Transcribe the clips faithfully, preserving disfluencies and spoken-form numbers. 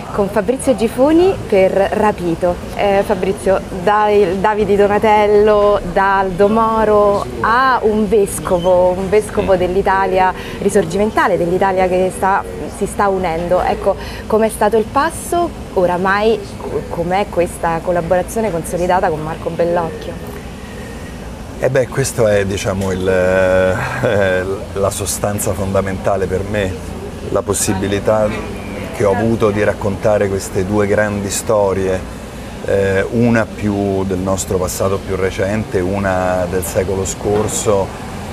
con Fabrizio Gifuni per Rapito. Eh, Fabrizio, dai Davide Donatello, da Aldo Moro a un vescovo, un vescovo dell'Italia risorgimentale, dell'Italia che sta, si sta unendo. Ecco, com'è stato il passo? Oramai com'è questa collaborazione consolidata con Marco Bellocchio? Eh beh, questa è, diciamo, il, eh, la sostanza fondamentale per me, la possibilità che ho avuto di raccontare queste due grandi storie, eh, una più del nostro passato più recente, una del secolo scorso,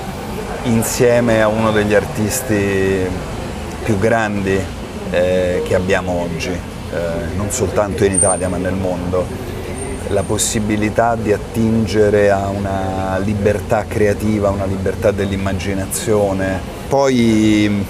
insieme a uno degli artisti più grandi eh, che abbiamo oggi, eh, non soltanto in Italia ma nel mondo. La possibilità di attingere a una libertà creativa, una libertà dell'immaginazione. Poi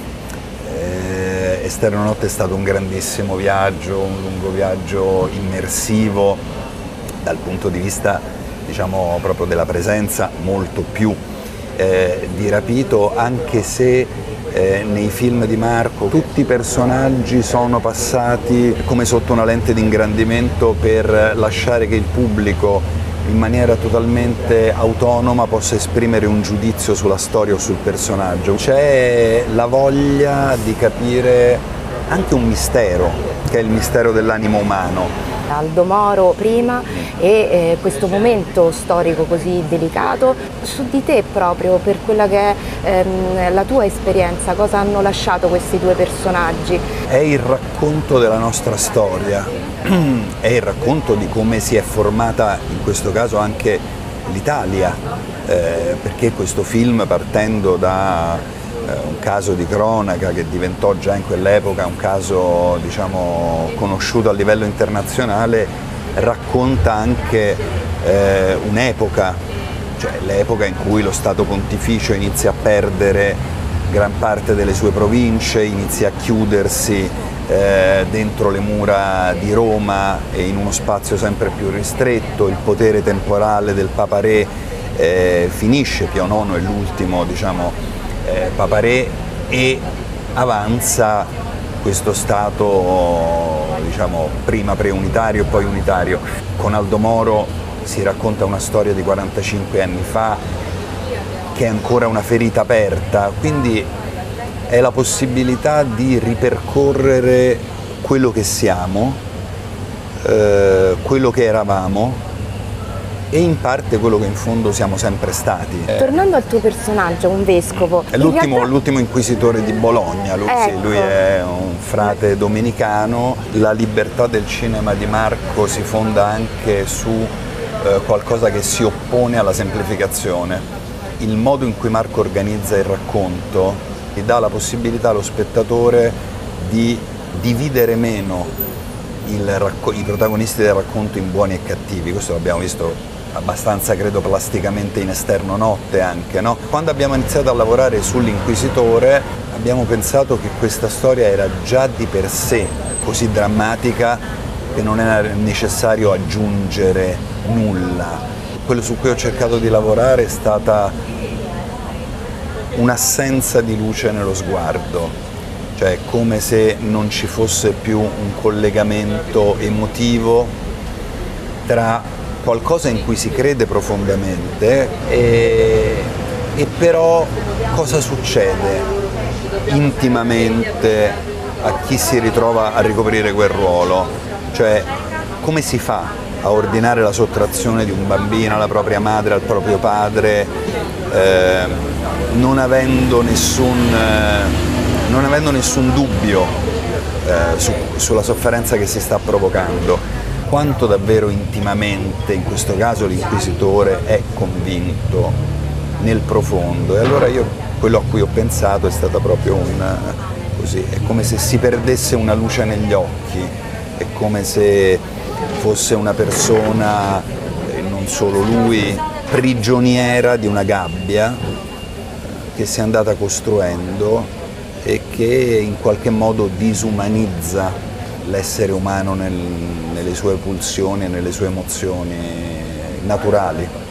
eh, Esterno Notte è stato un grandissimo viaggio, un lungo viaggio immersivo dal punto di vista, diciamo, proprio della presenza, molto più eh, di Rapito, anche se Eh, nei film di Marco tutti i personaggi sono passati come sotto una lente di ingrandimento per lasciare che il pubblico in maniera totalmente autonoma possa esprimere un giudizio sulla storia o sul personaggio. C'è la voglia di capire anche un mistero, che è il mistero dell'animo umano. Aldo Moro prima e eh, questo momento storico così delicato, su di te proprio, per quella che è ehm, la tua esperienza, cosa hanno lasciato questi due personaggi? È il racconto della nostra storia, è il racconto di come si è formata in questo caso anche l'Italia, eh, perché questo film, partendo da un caso di cronaca che diventò già in quell'epoca un caso, diciamo, conosciuto a livello internazionale, racconta anche eh, un'epoca, cioè l'epoca in cui lo Stato Pontificio inizia a perdere gran parte delle sue province, inizia a chiudersi eh, dentro le mura di Roma e in uno spazio sempre più ristretto. Il potere temporale del Papa Re eh, finisce, Pio nono è l'ultimo, diciamo, Eh, Papa Re, e avanza questo Stato, diciamo, prima preunitario e poi unitario. Con Aldo Moro si racconta una storia di quarantacinque anni fa che è ancora una ferita aperta, quindi è la possibilità di ripercorrere quello che siamo, eh, quello che eravamo e in parte quello che in fondo siamo sempre stati. Tornando al tuo personaggio, un vescovo. È l'ultimo, realtà... l'ultimo inquisitore di Bologna, lui, ecco. Sì, lui è un frate domenicano. La libertà del cinema di Marco si fonda anche su eh, qualcosa che si oppone alla semplificazione. Il modo in cui Marco organizza il racconto gli dà la possibilità allo spettatore di dividere meno il i protagonisti del racconto in buoni e cattivi. Questo l'abbiamo visto abbastanza, credo, plasticamente in Esterno Notte anche, no? Quando abbiamo iniziato a lavorare sull'Inquisitore abbiamo pensato che questa storia era già di per sé così drammatica che non era necessario aggiungere nulla. Quello su cui ho cercato di lavorare è stata un'assenza di luce nello sguardo, cioè come se non ci fosse più un collegamento emotivo tra qualcosa in cui si crede profondamente e, e però cosa succede intimamente a chi si ritrova a ricoprire quel ruolo, cioè come si fa a ordinare la sottrazione di un bambino alla propria madre, al proprio padre, eh, non avendo nessun, eh, non avendo nessun dubbio eh, su, sulla sofferenza che si sta provocando. Quanto davvero intimamente, in questo caso, l'inquisitore è convinto nel profondo. E allora io, quello a cui ho pensato è stata proprio una, così, è come se si perdesse una luce negli occhi, è come se fosse una persona, e non solo lui, prigioniera di una gabbia che si è andata costruendo e che in qualche modo disumanizza l'essere umano nel, nelle sue pulsioni e nelle sue emozioni naturali.